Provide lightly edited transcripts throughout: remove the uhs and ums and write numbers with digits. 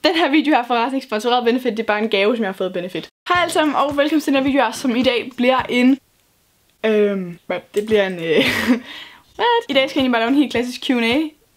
Den her video her fra ikke sponsoreret Benefit, det er bare en gave, som jeg har fået Benefit. Hej alle sammen, og velkommen til den her video her, som i dag bliver en... det bliver en... I dag skal jeg egentlig bare lave en helt klassisk Q&A.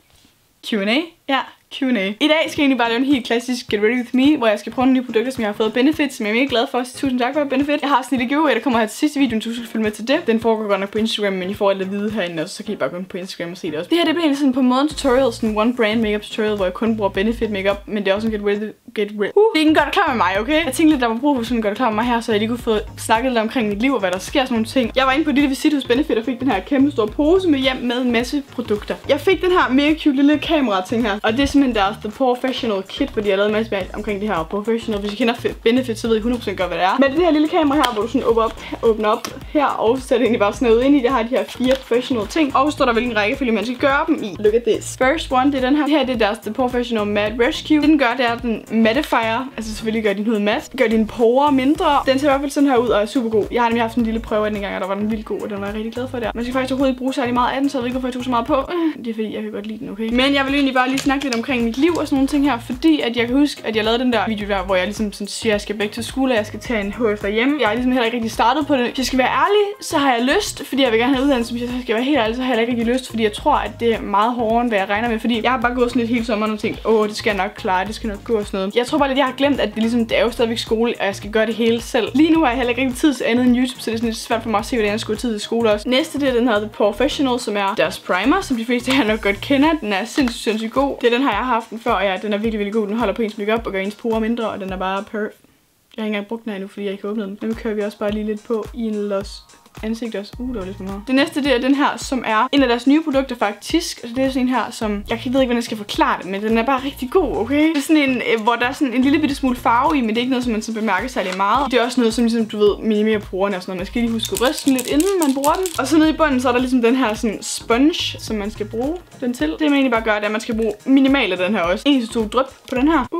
Q&A? Ja, Q&A. I dag skal jeg egentlig bare lave en helt klassisk Get Ready With Me, hvor jeg skal prøve nogle nye produkter, som jeg har fået Benefit, som jeg er mega glad for. Så tusind tak for Benefit. Jeg har sådan en lille giveaway, der kommer her til sidste video, så du skal følge med til det. Den foregår godt nok på Instagram, men I får alt at vide herinde, og så kan I bare gå ind på Instagram og se det også. Det her det bliver egentlig sådan på måden tutorial, sådan one brand makeup tutorial, hvor jeg kun bruger Benefit makeup, men det er også en Get Ready. Det er ikke en godt klar med mig, okay? Jeg tænkte lidt, der var brug for sådan en godt klar med mig her, så jeg lige kunne få snakket lidt omkring mit liv og hvad der sker, sådan nogle ting. Jeg var inde på lille visit hos Benefit og fik den her kæmpe store pose med hjem med en masse produkter. Jeg fik den her mega cute lille kamera ting her, og det er simpelthen deres The Professional Kit, fordi jeg har lavet en masse omkring det her Professional. Hvis I kender Benefit, så ved I 100% godt, hvad det er. Men det her lille kamera her, hvor du sådan åbner op her, og så er det egentlig bare sådan noget ind i. Det har de her 4 professional ting, og så står der hvilken rækkefølge man skal gøre dem i. Look at this. First one, det er den her. Det her det er deres The Professional Matte Rescue. Det den gør, det er, den mattifier. Altså selvfølgelig gør din hud mat. Gør dine porer mindre. Den ser i hvert fald sådan her ud og er super god. Jeg har nemlig haft en lille prøve af den gang, og der var den vildt god, og den var jeg rigtig glad for der. Man skal faktisk overhovedet ikke bruge særlig meget af den, så jeg ved ikke, hvorfor jeg tog så meget på. Det er fordi, jeg kan godt lide den, okay? Men jeg vil egentlig bare lige snakke lidt omkring mit liv og sådan nogle ting her, fordi at jeg kan huske, at jeg lavede den der video der, hvor jeg ligesom sådan siger, at jeg skal væk til skole, og jeg skal tage en HF derhjemme. Jeg har ligesom heller ikke rigtig startet på det. Hvis jeg skal være ærlig, så har jeg lyst, fordi jeg vil gerne have uddannelse. Hvis jeg skal være helt ærlig, så har jeg ikke rigtig lyst, fordi jeg tror, at det er meget hårdere, end hvad jeg regner med. Fordi jeg har bare gået sådan lidt hele sommeren og tænkt, det skal jeg nok klare, det skal nok gå og sådan noget. Jeg tror bare lidt, jeg har glemt, at det er jo stadigvæk skole, og jeg skal gøre det hele selv. Lige nu har jeg heller ikke rigtig tid til andet end YouTube, så det er sådan lidt svært for mig at se, hvordan jeg skulle have tid til skole også. Næste det er den her The Professional, som er deres primer, som de fleste her nok godt kender. Den er sindssygt god. Det er den her, jeg har haft den før, og ja, den er virkelig god. Den holder på ens makeup og gør ens porer mindre, og den er bare Jeg har ikke engang brugt den her endnu, fordi jeg ikke har åbnet den. Men nu kører vi også bare lige lidt på i en ansigt også. Det var lidt for meget. Det næste det er den her, som er en af deres nye produkter faktisk. Altså det er sådan en her, som jeg ved ikke, hvordan jeg skal forklare det, men den er bare rigtig god, okay? Det er sådan en, hvor der er sådan en lille bitte smule farve i, men det er ikke noget, som man så bemærker særlig meget. Det er også noget, som ligesom, du ved, minimerer porerne og sådan noget. Man skal lige huske at ryste den lidt, inden man bruger den. Og så nede i bunden, så er der ligesom den her sådan sponge, som man skal bruge den til. Det man egentlig bare gør, det er, at man skal bruge minimalt af den her også. 1-2 dryp på den her.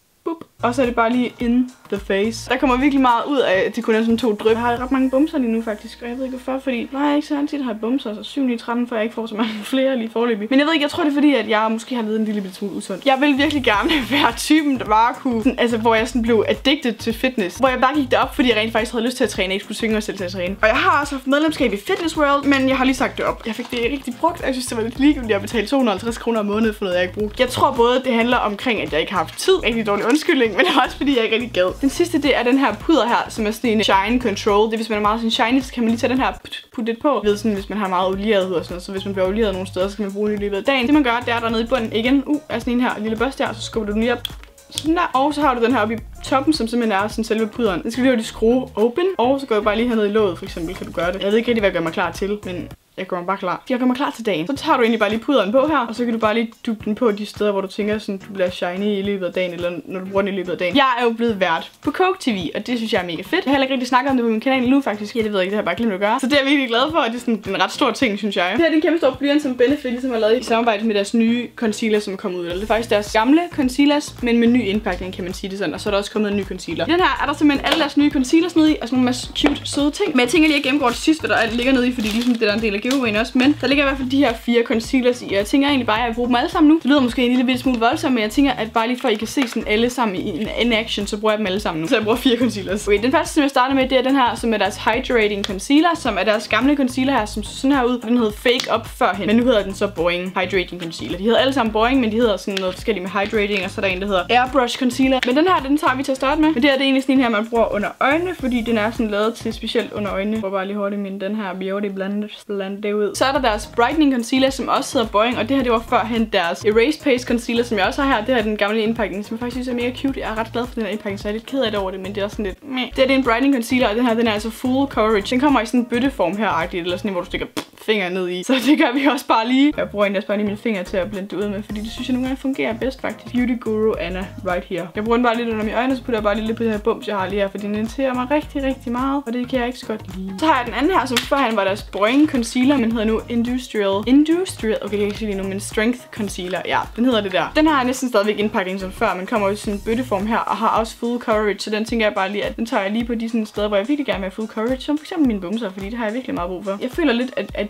Og så er det bare lige in the face. Der kommer virkelig meget ud af, at det kun er sådan 2 dryp. Jeg har ret mange bumser lige nu faktisk, og jeg ved ikke hvorfor, fordi jeg er ikke så tit har bumser, så 7-9-13, for jeg ikke får så mange flere lige foreløbig. Men jeg ved ikke, jeg tror det er fordi, at jeg måske har levet en lille smule usund. Jeg vil virkelig gerne være typen, der bare kunne, sådan, altså hvor jeg sådan blev addicted til fitness. Hvor jeg bare gik derop, fordi jeg rent faktisk havde lyst til at træne, jeg ikke skulle tvinge mig selv til at træne. Og jeg har også haft medlemskab i Fitness World, men jeg har lige sagt det op. Jeg fik det rigtig brugt, og jeg synes, det var lidt ligegyldigt at betale 250 kroner om måneden for noget, jeg ikke brugte. Jeg tror både, det handler omkring, at jeg ikke har haft tid. Rigtig dårlig undskyldning, men også fordi jeg ikke rigtig gad. Den sidste, det er den her puder her, som er sådan en shine control. Det er, hvis man er meget sådan shiny, så kan man lige tage den her putte lidt på. Jeg ved sådan, hvis man har meget olieret hud og sådan noget, så hvis man bliver olieret nogle steder, så kan man bruge den i løbet af dagen. Det man gør, det er dernede i bunden igen. Er sådan en her lille børste her, så skubber du den lige op. Sådan der. Og så har du den her oppe i toppen, som simpelthen er sådan selve puderen. Den skal lige skrue open. Og så går jeg bare lige hernede i låget, for eksempel, kan du gøre det. Jeg ved ikke rigtig, hvad jeg gør mig klar til, men jeg gør mig bare klar. Jeg gør mig klar til dagen. Så tager du egentlig bare lige puderen på her, og så kan du bare lige dubbe den på de steder, hvor du tænker, sådan, du bliver shiny i løbet af dagen, eller når du bruger den i løbet af dagen. Jeg er jo blevet vært på Coke TV, og det synes jeg er mega fedt. Jeg har heller ikke rigtig snakket om det på min kanal nu, faktisk. Ja, det ved jeg ikke, det har jeg bare glemt at gøre. Så det er jeg virkelig glad for, og det er sådan en ret stor ting, synes jeg. Det her er en kæmpe stor blyant, som Benefit ligesom har lavet i samarbejde med deres nye concealer, som er kommet ud. Det er faktisk deres gamle concealers, men med ny indpakning, kan man sige det sådan. Og så er der også kommet en ny concealer. I den her er der simpelthen alle deres nye concealers nede i, og sådan nogle masse cute, søde ting. Men jeg tænker lige at gennemgå det sidste, hvad der ligger nede i, fordi ligesom det der er en del af giveawayen også. Men der ligger i hvert fald de her 4 concealers i, og jeg tænker egentlig bare, at jeg vil bruge dem alle sammen nu. Det lyder måske en lille smule voldsomt, men jeg tænker, at bare lige for at I kan se sådan alle sammen i en action, så bruger jeg dem alle sammen nu. Så jeg bruger 4 concealers. Okay, den første, som jeg starter med, det er den her, som er deres Hydrating Concealer, som er deres gamle concealer her, som så sådan her ud. Den hed Fake Up førhen, men nu hedder den så Boring Hydrating Concealer. De hedder alle sammen Boring, men de hedder sådan noget forskelligt med Hydrating, og så er der en, der hedder Airbrush Concealer. Men den her, den tager vi til at starte med. Men det her, det er egentlig sådan en her, man bruger under øjnene, fordi den er sådan lavet til specielt under øjnene. Jeg prøver bare lige hurtigt min den her Beauty blend det ud. Så er der deres Brightening Concealer, som også hedder Boring, og det her det var førhen deres Erase Paste Concealer, som jeg også har her. Det her er den gamle indpakning, som jeg faktisk synes er mega cute. Jeg er ret glad for den her indpakning, så jeg er lidt ked af det over det, men det er også sådan lidt meh. Det her det er en Brightening Concealer, og den her den er altså full coverage. Den kommer i sådan en bøtteform her-agtigt, eller sådan en, hvor du stikker fingeren ned i. Så det gør vi også bare lige. Jeg bruger egentlig også bare lige mine fingre til at blende det ud med, fordi det synes jeg nogle gange fungerer bedst faktisk. Beauty Guru Anna right here. Jeg bruger den bare lidt under mine øjne, så putter jeg bare lige lidt på det her bums, jeg har lige her, fordi den irriterer mig rigtig meget, og det kan jeg ikke så godt lide. Så har jeg den anden her, som førhen var deres Boring Concealer, men hedder nu Industrial, okay, jeg kan ikke sige lige nu, men Strength Concealer. Ja, den hedder det der. Den har næsten stadigvæk indpakning som før, men kommer i sådan en bøtteform her, og har også full coverage, så den tænker jeg bare lige, at den tager jeg lige på de sådan steder, hvor jeg virkelig gerne vil have full coverage, som for eksempel mine bumser, fordi det har jeg virkelig meget brug for. Jeg føler lidt, at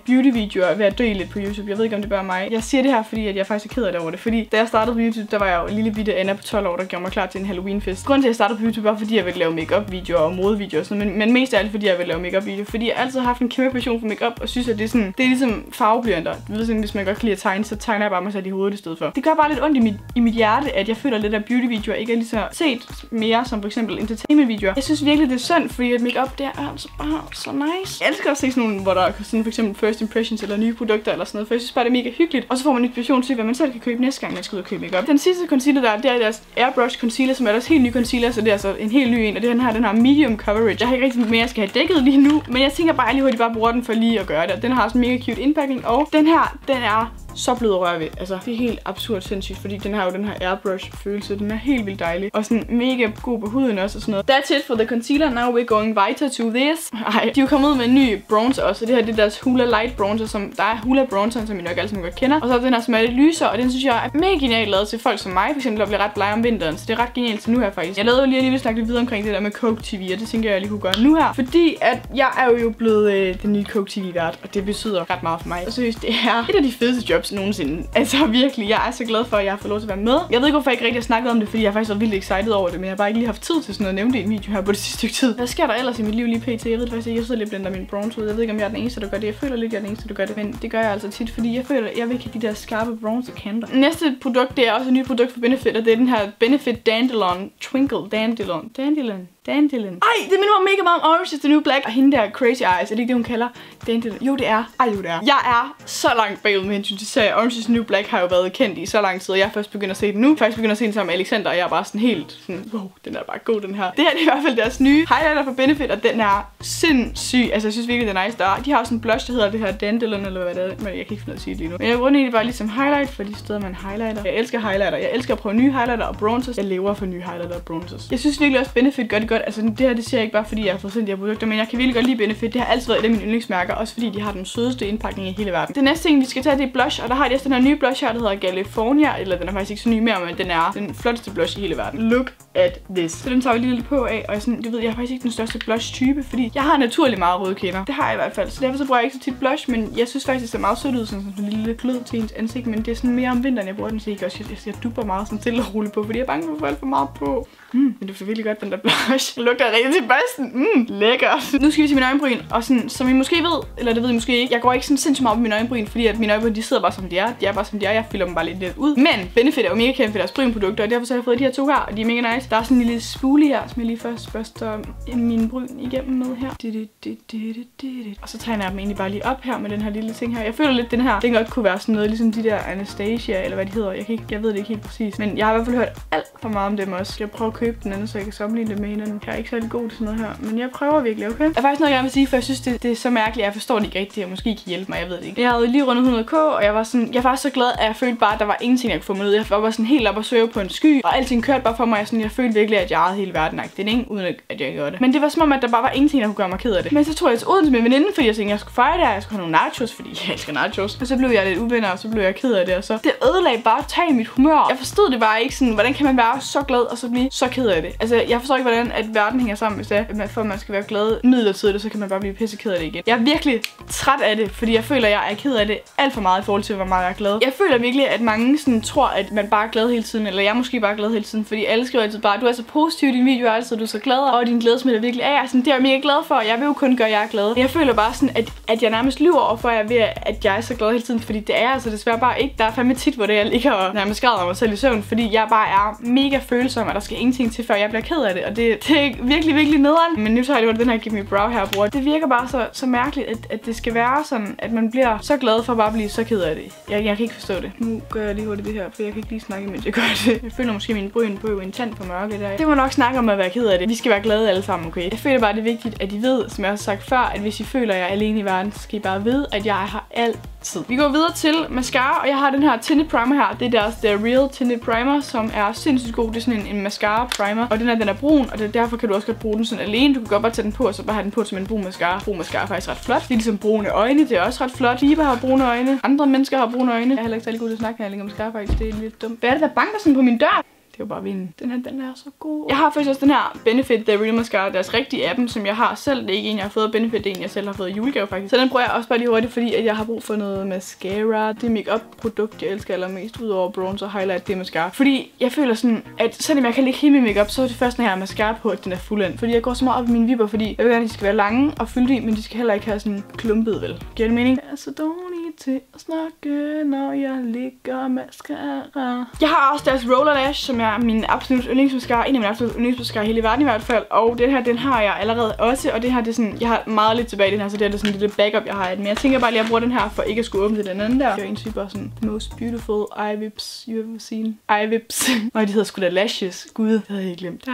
beauty-videoer ved at dø lidt på YouTube. Jeg ved ikke, om det bare er mig. Jeg siger det her, fordi at jeg faktisk er ked af det over det. Fordi da jeg startede på YouTube, der var jeg jo en lille bitte Anna på 12 år, der gjorde mig klar til en Halloween-fest. Grunden til, at jeg startede på YouTube, var fordi jeg ville lave make-up-videoer og modevideoer og sådan noget. Men mest af alt, fordi jeg ville lave make-up-videoer. Fordi jeg altid har haft en kæmpe passion for make-up og synes, at det er sådan, det er ligesom farveblyanter. Du ved sådan, hvis man godt kan lide at tegne, så tegner jeg bare mig selv i hovedet i stedet for. Det gør bare lidt ondt i mit hjerte, at jeg føler lidt, at beauty-videoer ikke er lige så set mere som for eksempel entertainment-videoer. Jeg synes virkelig, det er synd, fordi at make-up, det er altså bare så nice. Jeg elsker at se sådan nogle, hvor der er sådan for eksempel first impressions eller nye produkter eller sådan noget, for jeg synes bare, det er mega hyggeligt. Og så får man inspiration til, hvad man selv kan købe næste gang, man skal ud og købe make-up. Den sidste concealer der, det er deres Airbrush Concealer, som er deres helt nye concealer, så det er altså en helt ny en, og den har medium coverage. Jeg har ikke rigtig mere, jeg skal have dækket lige nu, men jeg tænker bare lige hurtigt bare bruger den for lige at gøre det. Den har sådan mega cute indpakning, og den her, den er så blød at røre ved. Altså, det er helt absurd sindssygt, fordi den har jo den her airbrush-følelse. Den er helt vildt dejlig. Og sådan mega god på huden også og sådan noget. That's it for the concealer. Now we're going weiter to this. Ej, de er jo kommet ud med en ny bronzer også. Og det her, det er deres Hoola Light Bronzer, som der er Hoola Bronzer, som I nok alle sammen godt kender. Og så er den her, som er lidt lysere, og den synes jeg er mega genialt lavet til folk som mig, for eksempel, der bliver ret blege om vinteren. Så det er ret genialt til nu her faktisk. Jeg lavede jo lige snakke lidt videre omkring det der med Coke TV, og det tænker jeg lige kunne gøre nu her. Fordi at jeg er jo blevet den nye Coke TV-vært, og det betyder ret meget for mig. Og seriøst, det er et af de fedeste jobs nogensinde. Altså virkelig, jeg er så glad for, at jeg har fået lov til at være med. Jeg ved ikke, hvorfor jeg ikke rigtig har snakket om det, fordi jeg faktisk var vildt excited over det, men jeg har bare ikke lige haft tid til sådan at nævne det i en video her på det sidste stykke tid. Hvad sker der ellers i mit liv lige pt? Jeg ved faktisk ikke, jeg sidder lidt blender min bronzer ud. Jeg ved ikke, om jeg er den eneste, der gør det. Jeg føler lidt, jeg er den eneste, der gør det, men det gør jeg altså tit, fordi jeg føler, at jeg vil ikke have de der skarpe bronzer kanter. Næste produkt, det er også et nyt produkt for Benefit, og det er den her Benefit Dandelion Twinkle Dandelion. Ej, det minder mig mega meget om Orange is the New Black. Og hende der Crazy Eyes, er det ikke det, hun kalder Dandelion? Jo, det er. Ej, jo, det er. Jeg er så langt bagud med hensyn til serien. Orange is the New Black har jo været kendt i så lang tid, og jeg er først begyndt at se den nu. Faktisk begyndt at se den sammen med Alexander, og jeg er bare sådan helt sådan, wow, den er bare god, den her. Det her det er i hvert fald deres nye highlighter for Benefit, og den er sindssyg. Altså, jeg synes virkelig, den er nice. De har også en blush, der hedder det her Dandelion, eller hvad det er. Men jeg kan ikke finde ud af at sige det lige nu. Men jeg bruger den egentlig bare ligesom highlight for de steder, man highlighter. Jeg elsker highlighter. Jeg elsker at prøve nye highlighter og bronzers. Jeg lever for nye highlighter og bronzers. Jeg synes virkelig også Benefit gør det godt. Altså, det her, det siger jeg ikke bare, fordi jeg har fået sendt de her produkter, men jeg kan virkelig godt lide Benefit. Det har altid været et af mine yndlingsmærker, også fordi de har den sødeste indpakning i hele verden. Det næste ting, vi skal tage, det er blush, og der har de også den her nye blush her, der hedder California, eller den er faktisk ikke så ny mere, men den er den flotteste blush i hele verden. Look at this. Så den tager vi lige lidt på af, og sådan, du ved, jeg har faktisk ikke den største blush-type, fordi jeg har naturligt meget røde kinder. Det har jeg i hvert fald, så derfor så bruger jeg ikke så tit blush, men jeg synes faktisk, det ser meget sødt ud, sådan en lille glød til ens ansigt, men det er sådan mere om vinteren, jeg bruger den, så jeg også jeg dupper meget sådan til at rulle på, fordi jeg er bange for at få alt for meget på. Men det er virkelig godt, den der blush. Det lugter rigtig til børsten. Lækkert. Nu skal vi til mine øjenbryn, og sådan, som I måske ved, eller det ved I måske ikke, jeg går ikke sådan sindssygt meget op i mine øjenbryn, fordi at mine øjenbryn, de sidder bare som de er. De er bare som de er, jeg fylder dem bare lidt ud. Men Benefit er jo mega kendt for deres brynprodukter, og derfor så har jeg fået de her to her, og de er mega nice. Der er sådan en lille spoolie her, som jeg lige først børster mine bryn igennem med her. Og så tegner jeg dem egentlig bare lige op her med den her lille ting her. Jeg føler lidt, den her, den godt kunne være sådan noget, ligesom de der Anastasia, eller hvad de hedder. Jeg ved det ikke helt præcis, men jeg har i hvert fald hørt alt for meget om dem også. Jeg prøver at købe den anden, så jeg kan sammenligne det med hinanden. Jeg er ikke særlig god til sådan noget her, men jeg prøver virkelig, okay? Der er faktisk noget, jeg gerne vil sige, for jeg synes, det er så mærkeligt. Jeg forstår det ikke rigtigt, og måske kan hjælpe mig, jeg ved det ikke. Jeg havde lige rundet 100k, og jeg var så glad, at jeg følte bare, at der var ingenting, jeg kunne få mig ud. Jeg var bare sådan helt op og svæve på en sky, og alting kørte bare for mig. Jeg følte virkelig, at jeg ejede hele verden, uden at jeg gjorde det. Men det var som om, at der bare var ingenting, der kunne gøre mig ked af det. Men så tog jeg til Odense med min veninde, fordi jeg tænkte, jeg skulle fejre det her. Jeg skulle have nogle nachos, fordi jeg elsker nachos. Og så blev jeg lidt uvenner, og så blev jeg ked af det, og så det ødelagde bare totalt mit humør. Jeg forstod det bare ikke sådan, hvordan kan man være så glad og så blive så ked af det. Altså, jeg forstår ikke, hvordan at verden hænger sammen, hvis det er, for at man skal være glad midlertidigt, så kan man bare blive pisse ked af det igen. Jeg er virkelig træt af det, fordi jeg føler, at jeg er ked af det alt for meget i forhold til, hvor meget jeg er glad. Jeg føler virkelig, at mange sådan tror, at man bare er glad hele tiden, eller jeg er måske bare glad hele tiden, fordi alle skriver altid bare, du er så positiv i din video, altid du er så glad, og din glæde smitter virkelig af. Sådan, det er jeg mega glad for, jeg vil jo kun gøre jer glad. Jeg føler bare sådan, at jeg nærmest lyver over for jer ved, at jeg er så glad hele tiden, fordi det er altså desværre bare ikke. Der er fandme tit, hvor det jeg ligger og nærmest græder mig selv i søvn, fordi jeg bare er mega følsom, og der skal ingenting til, før jeg bliver ked af det, og det er virkelig, virkelig nederen. Men nu tager jeg lige den her Give Me Brow her og bruger. Det virker bare så mærkeligt, at det skal være sådan, at man bliver så glad for bare at blive så ked af det. Jeg kan ikke forstå det. Nu gør jeg lige hurtigt det her, for jeg kan ikke lige snakke, mens jeg gør det. Jeg føler måske min bryn på en tand for mørke der. Det må nok snakke om at være ked af det. Vi skal være glade alle sammen, okay? Jeg føler bare, det er vigtigt, at I ved, som jeg har sagt før, at hvis I føler, at jeg er alene i verden, så skal I bare vide, at jeg har altid. Vi går videre til mascara, og jeg har den her tinted primer her. Det er deres The Real Tinted Primer, som er sindssygt god. Det er sådan en mascara primer, og den er brun, og derfor kan du også godt bruge den sådan alene. Du kan godt bare tage den på, og så bare have den på som en brun mascara. Brun mascara er faktisk ret flot. Det er ligesom brune øjne, det er også ret flot. Fiber har brune øjne. Andre mennesker har brune øjne. Jeg er heller ikke særlig god til at snakke, når jeg lægger mascara faktisk. Det er lidt dumt. Hvad er det, der banker sådan på min dør? Det var bare vinden. Den er så god. Jeg har faktisk også den her Benefit The Real Mascara, deres rigtige appen, som jeg har selv. Det er ikke en, jeg har fået. Benefit, det er en, jeg selv har fået i julegave faktisk. Så den bruger jeg også bare lige hurtigt, fordi at jeg har brug for noget mascara. Det make-up produkt, jeg elsker allermest, udover bronzer og highlight, det er mascara. Fordi jeg føler sådan, at selvom jeg kan lægge hele min makeup, så er det først, når jeg har mascara på, at den er fuldendt. Fordi jeg går så meget op i mine vipper, fordi jeg vil gerne, at de skal være lange og fyldige, men de skal heller ikke have sådan klumpet, vel? Giver det mening? Jeg er så dårlig til at snakke, når jeg ligger mascara. Jeg har også deres Roller Lash, som er min absolut yndlingsmascara. En af mine absolut yndlingsmascara i hele verden i hvert fald. Og den her, den har jeg allerede også. Og det her, det er sådan, jeg har meget lidt tilbage i den her, så det er sådan en lille backup, jeg har af den. Men jeg tænker bare lige at bruge den her, for ikke at skulle åbne til den anden der. Det er en type sådan, the most beautiful eye whips you ever seen. Eye whips. Og de hedder sgu da lashes. Gud, det havde jeg ikke glemt.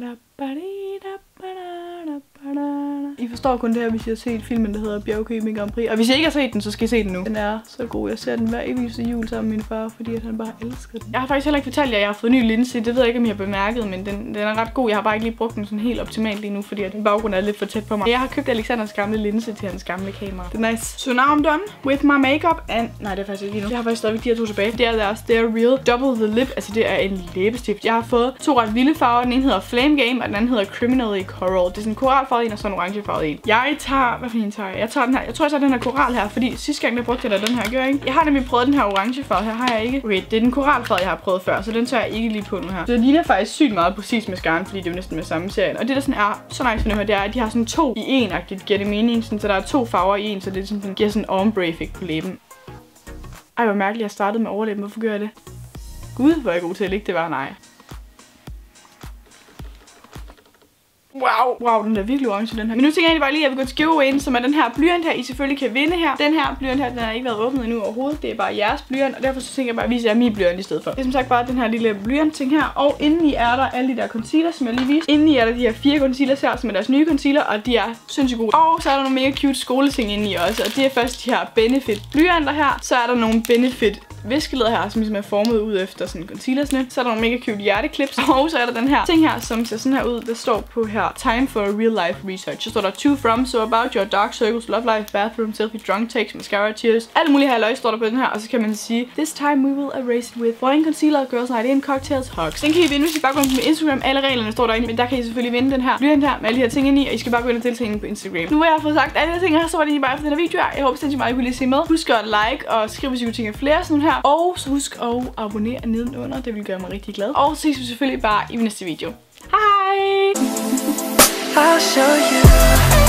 I forstår kun det her, hvis I har set filmen, der hedder Bjergkøbing Grand Prix. Og hvis I ikke har set den, så skal I se den nu. Den er så god. Jeg ser den hver eneste jul sammen med min far, fordi han bare elsker den. Jeg har faktisk heller ikke fortalt jer, at jeg har fået en ny linse. Det ved jeg ikke, om I har bemærket, men den er ret god. Jeg har bare ikke lige brugt den sådan helt optimalt lige nu, fordi den baggrund er lidt for tæt på mig. Jeg har købt Alexanders gamle linse til hans gamle kamera. Det er nice. So now I'm done with my makeup and... Nej, det er faktisk ikke lige nu. Jeg har faktisk stadigvæk de her to tilbage. Det er deres They're Real Double the Lip. Altså det er en læbestift. Jeg har fået to ret vilde farver. Den ene hedder Flame Game, og den anden hedder Criminally Coral. Det er sådan en koralfarvet en og sådan en orangefarvet en. Jeg tager... Hvad for en tager jeg? Jeg tager den her. Jeg tror, jeg tager den her koral her, fordi sidste gang, der brugte jeg da den her. Gør jeg ikke? Jeg har nemlig prøvet den her orangefarve her. Har jeg ikke? Okay, det er den koralfarve, jeg har prøvet før, så den tager jeg ikke lige på nu her. Så det ligner faktisk sygt meget præcis med mascaraen, fordi det er jo næsten med samme serie. Og det der sådan er så nice for dem her, det er, at de har sådan to i en-agtigt, giver det mening. Sådan, så der er to farver i en, så det sådan, giver sådan en ombre-effekt på læben. Ej, hvor mærkeligt, jeg startede med overlæben. Hvorfor gør jeg det? Gud, hvor er jeg god til at ligge. Det var nej. Wow, den er virkelig orange, den her. Men nu tænker jeg egentlig bare lige, at jeg vil gå til giveawayen, som er den her blyant her, I selvfølgelig kan vinde her. Den her blyant her, den har ikke været åbnet endnu overhovedet. Det er bare jeres blyant, og derfor så tænker jeg bare at vise jer min blyant i stedet for. Det er som sagt bare den her lille blyant ting her. Og indeni er der alle de der concealer, som jeg lige viste. Indeni er der de her 4 concealers her, som er deres nye concealer, og de er sindssygt gode. Og så er der nogle mega cute skoleting indeni også, og det er først de her Benefit blyanter her. Så er der nogle Benefit viskeleder her, som ligesom er formet ud efter sådan concealersne. Så er der nogle mega cute hjerteklips. Og så er der den her ting her, som ser sådan her ud. Der står på her, time for real life research. Så står der to from, so about your dark circles, love life, bathroom, selfie, drunk takes, mascara, tears. Alt muligt her løg står der på den her. Og så kan man sige, this time we will erase it with wine concealer, girls night in, cocktails, hugs. Den kan I vinde, hvis I bare går ind på Instagram. Alle reglerne står derinde, men der kan I selvfølgelig vinde den her blyant her med alle de her ting ind i, og I skal bare gå ind og deltage inde på Instagram. Nu har jeg fået sagt alle de her ting her, så var det egentlig bare efter den her video her. Jeg håber sindssygt meget, I kunne lige se med. Husk at like og skrive, hvis I kunne tænke flere sådan her. Og så husk at abonnere nedenunder, det vil gøre mig rigtig glad. Og så ses vi selvfølgelig bare i næste video. Hej! I'll show you.